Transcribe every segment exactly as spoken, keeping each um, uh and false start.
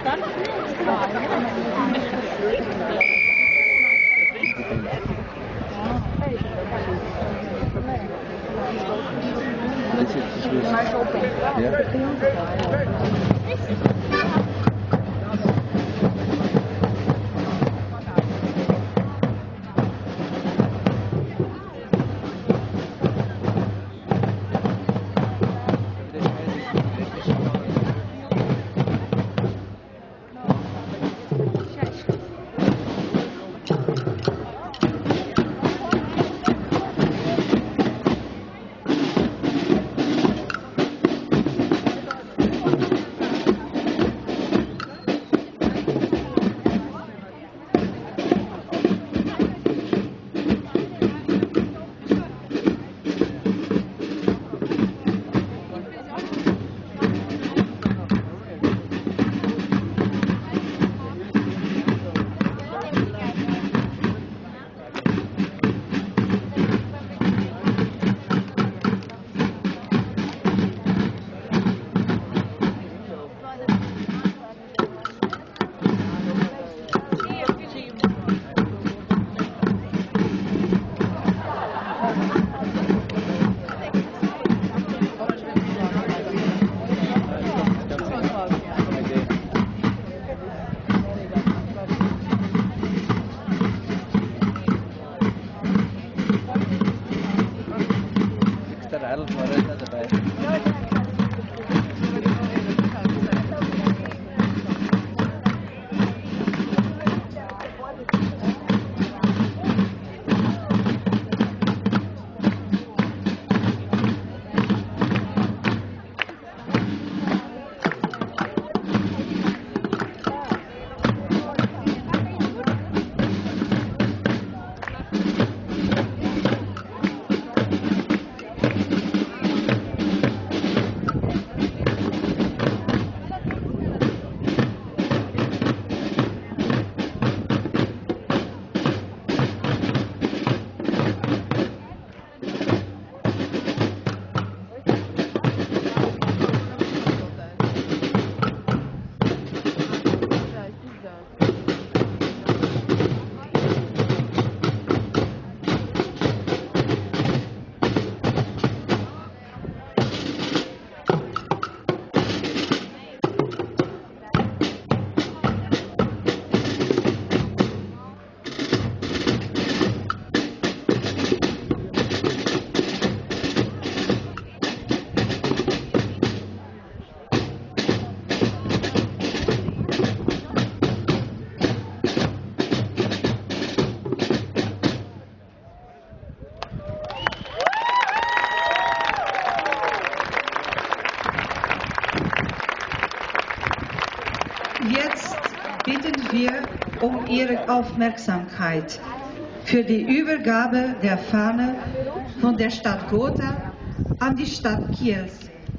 um Ihre Aufmerksamkeit für die Übergabe der Fahne von der Stadt Gotha an die Stadt Kiel.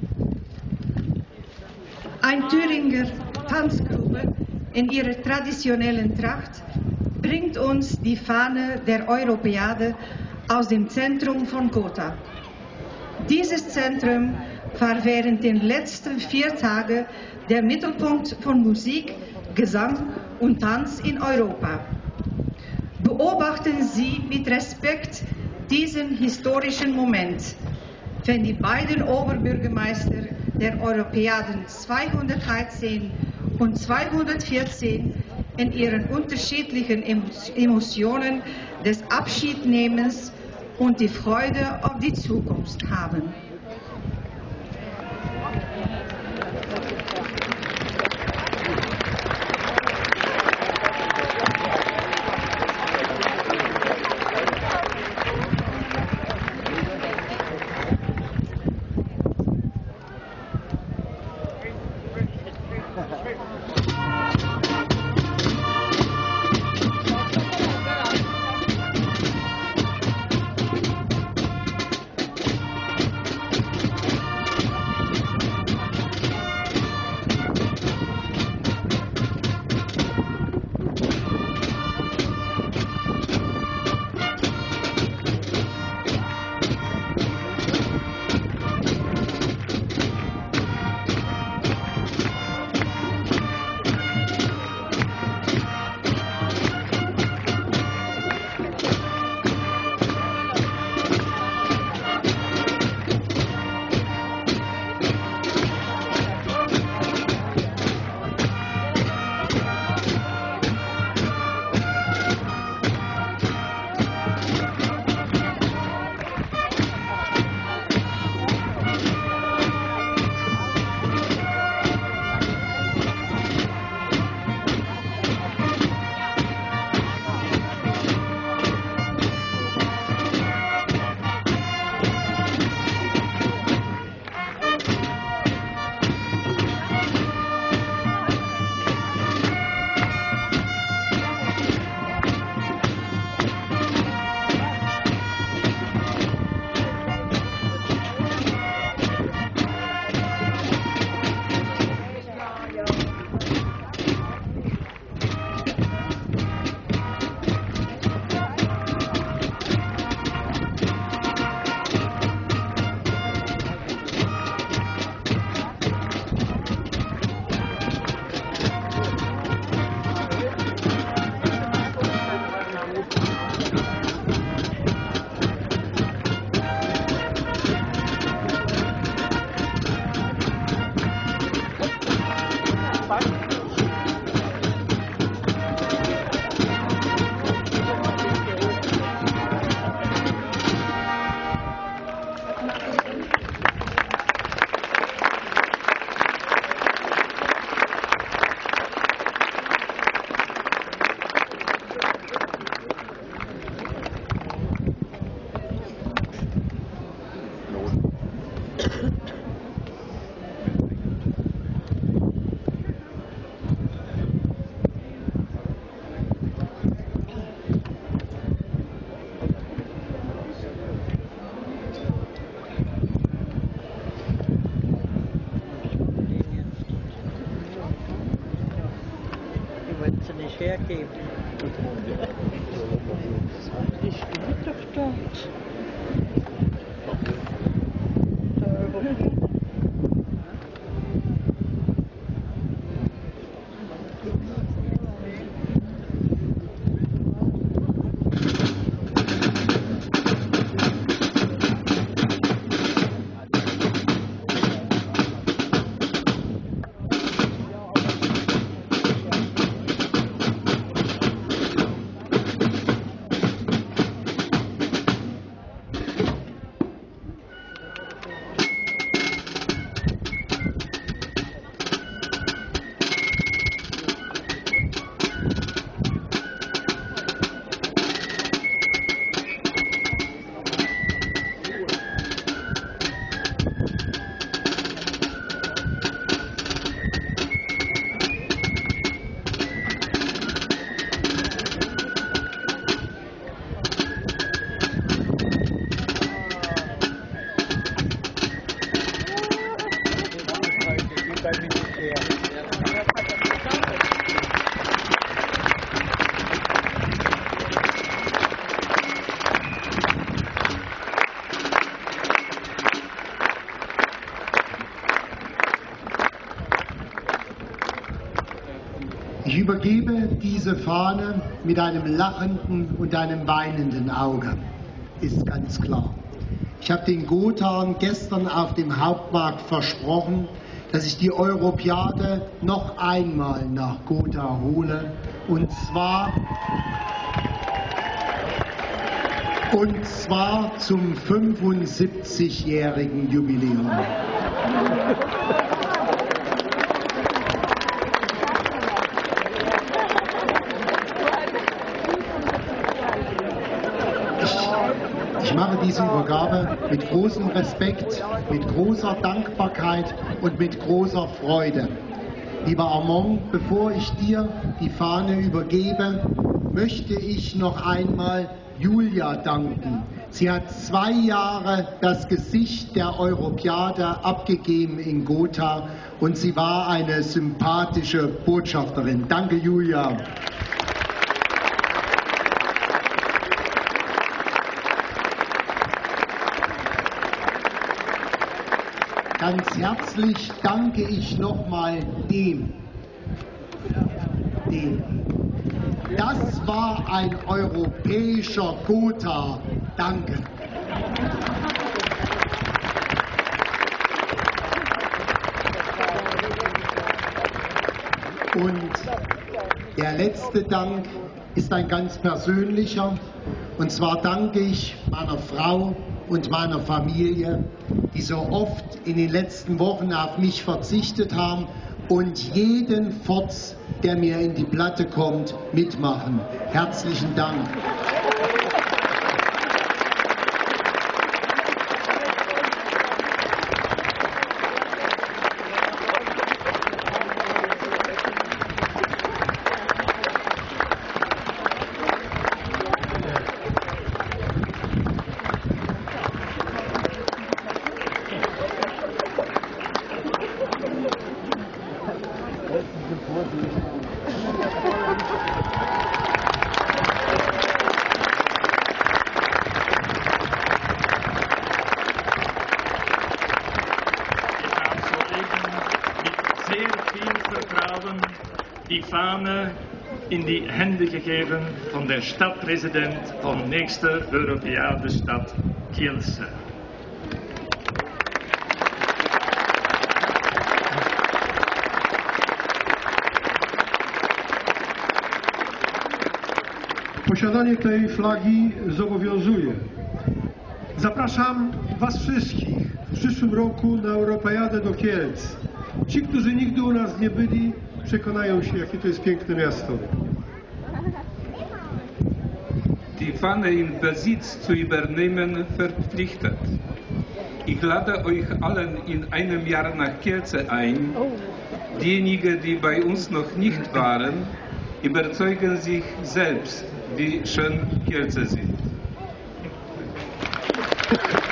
Ein Thüringer Tanzgruppe in ihrer traditionellen Tracht bringt uns die Fahne der Europäade aus dem Zentrum von Gotha. Dieses Zentrum war während den letzten vier Tagen der Mittelpunkt von Musik, Gesang und Tanz in Europa. Beobachten Sie mit Respekt diesen historischen Moment, wenn die beiden Oberbürgermeister der Europäaden zweihundertdreizehn und zweihundertvierzehn in ihren unterschiedlichen Emotionen des Abschiednehmens und die Freude auf die Zukunft haben. nicht hergeben. Ich bin doch dort. Ich übergebe diese Fahne mit einem lachenden und einem weinenden Auge, ist ganz klar. Ich habe den Gothern gestern auf dem Hauptmarkt versprochen, dass ich die Europäade noch einmal nach Gotha hole, und zwar, und zwar zum fünfundsiebzigjährigen Jubiläum. Ich mache diese Übergabe mit großem Respekt, mit großer Dankbarkeit und mit großer Freude. Lieber Armand, bevor ich dir die Fahne übergebe, möchte ich noch einmal Julia danken. Sie hat zwei Jahre das Gesicht der Europäade abgegeben in Gotha und sie war eine sympathische Botschafterin. Danke, Julia. Ganz herzlich danke ich nochmal dem, dem. Das war ein europäischer Gotha. Danke. Und der letzte Dank ist ein ganz persönlicher. Und zwar danke ich meiner Frau und meiner Familie, die so oft in den letzten Wochen auf mich verzichtet haben und jeden Furz, der mir in die Platte kommt, mitmachen. Herzlichen Dank. Die Fahne in die Hände gegeben von der Stadtpräsident von nächster Europäade-Stadt Kielce. Posiadanie tej flagi zobowiązuje. Zapraszam Was wszystkich w przyszłym roku na Europeadę do Kielc. Ci, którzy nigdy u nas nie byli, przekonają się, jakie to jest piękne miasto. Die Fahne in Besitz zu übernehmen verpflichtet. Ich lade euch allen in einem Jahr nach Kielce ein. Diejenigen, die bei uns noch nicht waren, überzeugen sich selbst, wie schön Kielce sind.